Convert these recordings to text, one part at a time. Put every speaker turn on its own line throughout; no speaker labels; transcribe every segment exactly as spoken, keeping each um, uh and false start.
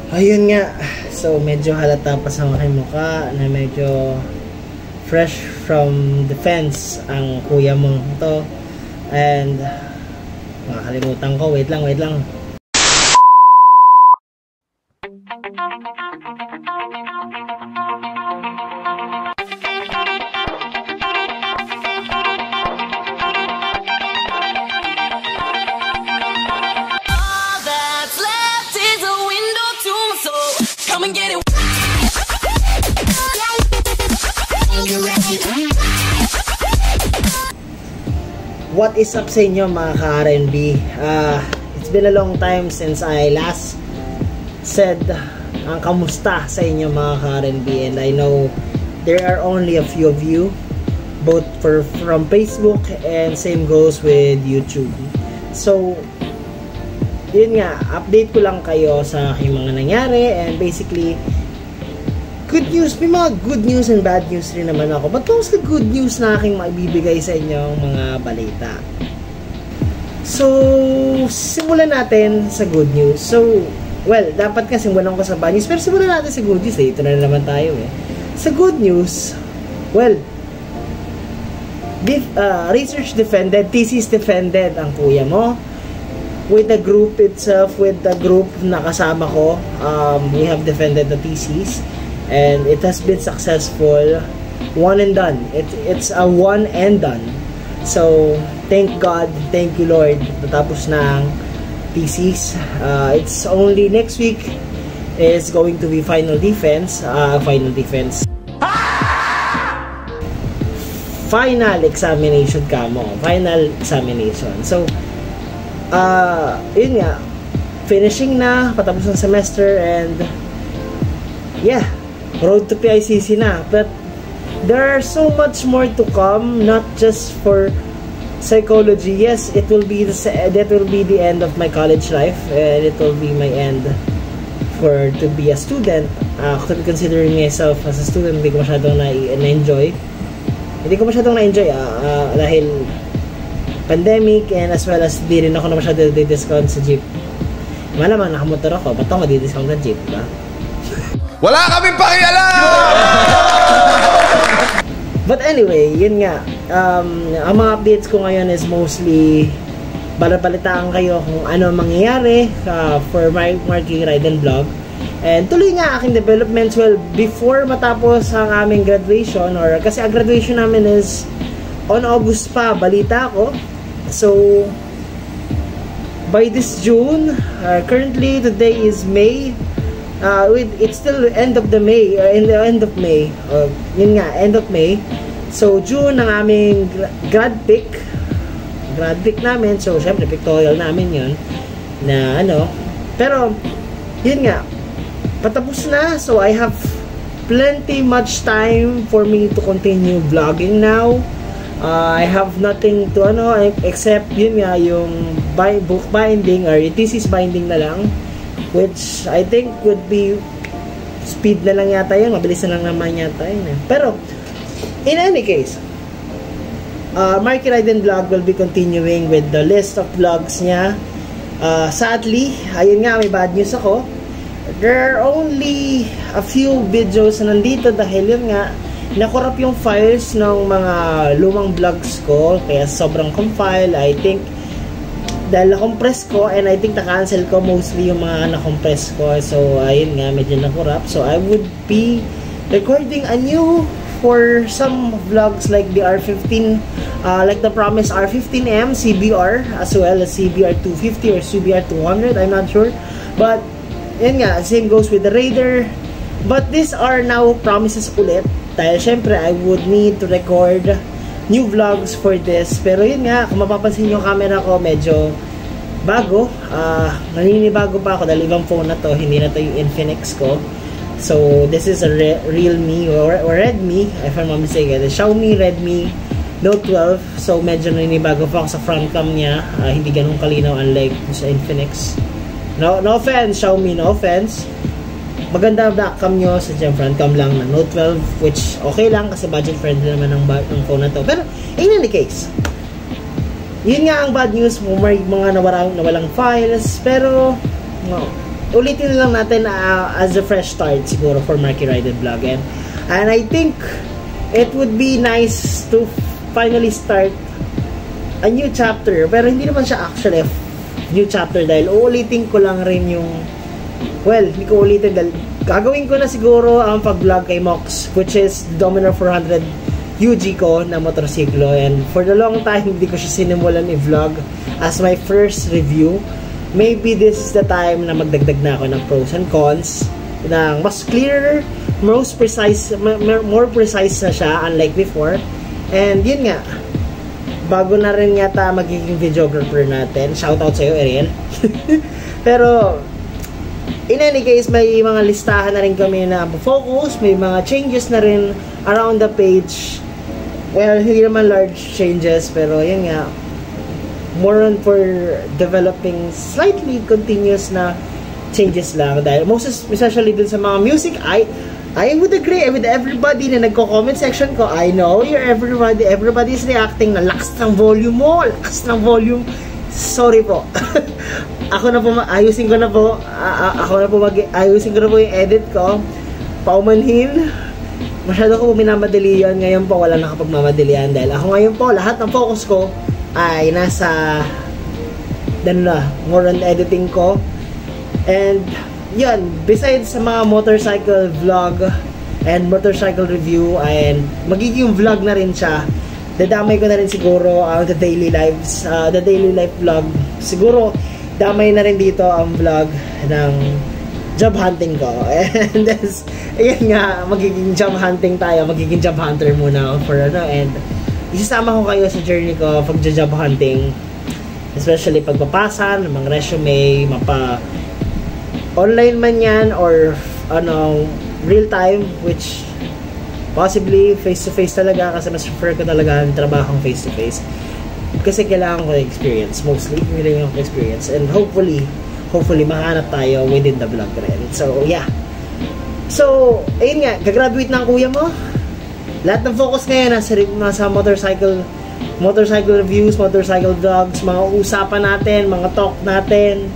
Ayun nga, so medyo halata pa sa aking mukha na medyo fresh from defense ang kuya mong to. And makakalimutan ko, wait lang, wait lang. What is up sa inyo mga ka-R and B? Uh, it's been a long time since I last said ang kamusta sa inyo mga ka-R and B, and I know there are only a few of you both for from Facebook and same goes with YouTube. So yun nga, update ko lang kayo sa aking mga nangyari, and basically good news, may mga good news and bad news rin naman ako. But most the good news na aking maibibigay sa inyong mga balita. So, simulan natin sa good news. So, well, dapat nga simulan ko sa bad news, pero simulan natin sa good news. Dito na naman tayo eh. Sa good news, well, uh, research defended, thesis defended ang kuya mo. With the group itself, with the group na kasama ko, um, we have defended the thesis. And it has been successful. One and done. It, it's a one and done. So, thank God, thank you Lord, natapos na ang thesis. Uh, it's only next week is going to be final defense. Uh, final defense. Final examination ka mo. Final examination. So, uh, yun nga, finishing na, patapos ng semester, and yeah, road to P I C C na. But there are so much more to come, not just for psychology. Yes, it will be the that will be the end of my college life, and it will be my end for to be a student. Uh, to be considering myself as a student, hindi ko masyadong na-enjoy. Hindi ko masyadong na-enjoy uh, uh, dahil pandemic, and as well as di rin ako na masyadong di-discount sa jeep. Malamang nakamotor ako, ba't ako di-discount na jeep, ba?
Wala kaming pakialam!
But anyway, yun nga. Um, ang mga updates ko ngayon is mostly balabalitaan kayo kung ano mangyayari uh, for my Marky Ride and Vlog. And tuloy nga aking developments. Well, before matapos ang aming graduation, or kasi ang graduation namin is on August pa, balita ko. So, by this June, uh, currently today is May. Uh, with, it's still end of the May, uh, in the end of May, uh, yun nga, end of May. So, June ang aming grad pick, grad pick namin. So, syempre, pictorial namin yun, na ano, pero, yun nga, patapos na. So, I have plenty much time for me to continue vlogging now. Uh, I have nothing to, ano, except, yun nga, yung buy, book binding, or thesis binding na lang. Which I think would be speed na lang yata yun. Mabilis na lang naman yata yun. Pero, in any case, uh, Marky Ride and Vlog will be continuing with the list of vlogs niya. Uh, sadly, ayun nga, may bad news ako. There are only a few videos na nandito dahil yun nga, nakorap yung files ng mga lumang vlogs ko. Kaya sobrang compile. I think dahil na-compress ko, and I think na-cancel ko mostly yung mga na-compress ko. So, ayun nga, medyo na-corrupt. So, I would be recording anew for some vlogs like the R fifteen, uh, like the Promise R fifteen M, C B R, as well as C B R two fifty or C B R two hundred, I'm not sure. But, yun nga, same goes with the Raider. But these are now promises ulit. Dahil, syempre, I would need to record new vlogs for this. Pero yun nga, kung mapapansin yung camera ko, medyo bago. Uh, naninibago pa ako dahil ibang phone na to. Hindi na to yung Infinix ko. So, this is a Re Realme or, or Redmi, if I'm not mistaken. The Xiaomi Redmi Note twelve. So, medyo naninibago pa ako sa front cam niya. Uh, hindi ganun kalinaw unlike sa Infinix. No, no offense, Xiaomi, no offense. Maganda ang back cam nyo sa dyan, front cam lang ng Note twelve, which okay lang kasi budget friendly naman ng, ng phone na to. Pero in any case, yun nga ang bad news mo, may mga nawalang, nawalang files. Pero no, ulitin lang natin uh, as a fresh start siguro for Marky Ride and Vlog. And, and I think it would be nice to finally start a new chapter. Pero hindi naman siya actually new chapter dahil uulitin ko lang rin yung, well, hindi ko ulitin dahil gagawin ko na siguro ang pag-vlog kay Mox, which is Dominar four hundred U G ko na motorsiklo. And for the long time, hindi ko siya sinimulan i-vlog as my first review. Maybe this is the time na magdagdag na ako ng pros and cons, ng mas clearer, most precise, more precise na siya unlike before. And yun nga, bago na rin yata magiging videographer natin. Shoutout sa'yo, Ariel. Pero in any case, may mga listahan na rin kami na focus, may mga changes na rin around the page. Well, hindi naman large changes, pero yun nga, more on for developing slightly continuous na changes lang. Dahil most especially dun sa mga music, I I would agree with everybody na nagko-comment section ko. I know you're everybody, everybody is reacting na lakas ng volume mo, lakas ng volume. Sorry po. Ako na po, ayusin ko na po, uh, ako na po, mag ayusin ko na po yung edit ko. Paumanhin. Masyado ko po minamadali yun. Ngayon po, wala nakapagmamadalian. Dahil ako ngayon po, lahat ng focus ko ay nasa, ano na, more on editing ko. And, yun, besides sa mga motorcycle vlog and motorcycle review, and magiging vlog na rin siya. Dadamay ko na rin siguro ang uh, the daily lives, uh, the daily life vlog. Siguro, damay na rin dito ang vlog ng job hunting ko. And this, ayan nga, magiging job hunting tayo, magiging job hunter muna for ano, and isasama ko kayo sa journey ko pag job hunting, especially pagpapasa ng mga resume, mapa online man yan or ano, real time, which possibly face to face talaga kasi mas prefer ko talaga ang trabahong face to face kasi kailangan ko experience, mostly kailangan ko experience, and hopefully hopefully mahanap tayo within the vlog rin. So yeah, so ayun nga, gagraduate na ang kuya mo. Lahat ng focus ngayon nasa, nasa motorcycle motorcycle reviews, motorcycle vlogs, mga usapan natin, mga talk natin,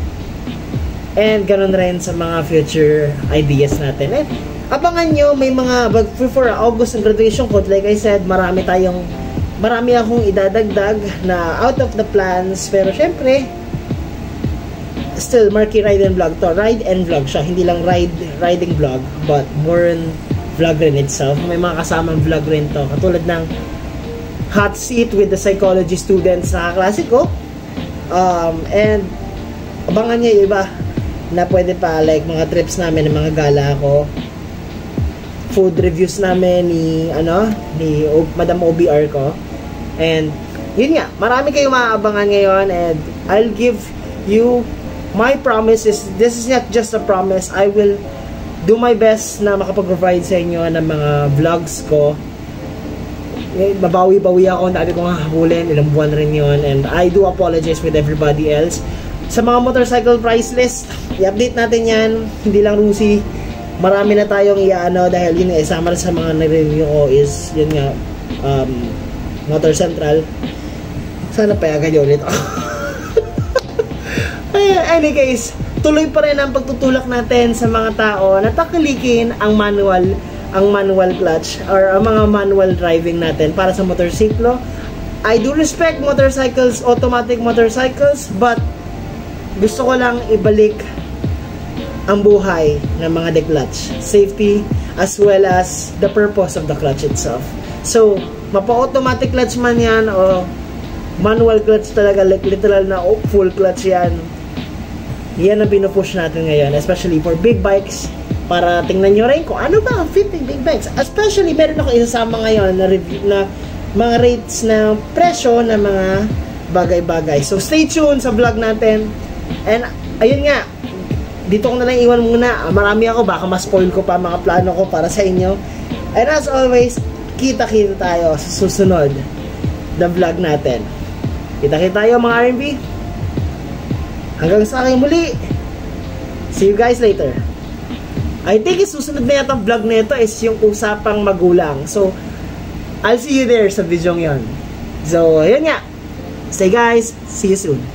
and ganun rin sa mga future ideas natin. And abangan nyo, may mga before August ang graduation ko, like I said, marami tayong marami akong idadagdag na out of the plans, pero syempre still Marky Ride and Vlog to, ride and vlog siya, hindi lang ride riding vlog, but more on vlog rin itself. May mga kasamang vlog rin to, katulad ng hot seat with the psychology students sa klase ko, um, and abangan nyo yung iba na pwede pa, like mga trips namin ng mga gala ko, food reviews namin ni ano ni o, Madam O B R ko, and yun nga, marami kayong maaabangan ngayon. And I'll give you my promise is, this is not just a promise, I will do my best na makapag-provide sa inyo ng mga vlogs ko. Eh, mabawi-bawi ako, dati ko nga habulin, ilang buwan rin yun, and I do apologize with everybody else. Sa mga motorcycle price list, i-update natin yan, hindi lang Rusi, marami na tayong i-ano, dahil yun, isama na sa mga na-review ko is, yun nga, um, Motor Central. Sana payagan yun ulit. Any case, tuloy pa rin ang pagtutulak natin sa mga tao na takalikin ang manual, ang manual clutch, or ang mga manual driving natin para sa motorsiklo. I do respect motorcycles, automatic motorcycles, but gusto ko lang ibalik ang buhay ng mga de-clutch, safety, as well as the purpose of the clutch itself. So, mapa-automatic clutch man yan o manual clutch talaga, like literal na oh, full clutch yan, yan ang pinupush natin ngayon, especially for big bikes, para tingnan nyo rin kung ano ba ang fit ng big bikes. Especially, meron ako isasama ngayon na review na mga rates na presyo ng mga bagay-bagay. So, stay tuned sa vlog natin. And, ayun nga, dito ko na lang iwan muna. Marami ako, baka ma-spoil ko pa mga plano ko para sa inyo. And as always, kita-kita tayo sa susunod na vlog natin. Kita-kita tayo mga R and B. Hanggang sa akin muli. See you guys later. I think susunod na yata ang vlog na ito is yung usapang magulang. So, I'll see you there sa video yon. So, ayun nga. Stay guys. See you soon.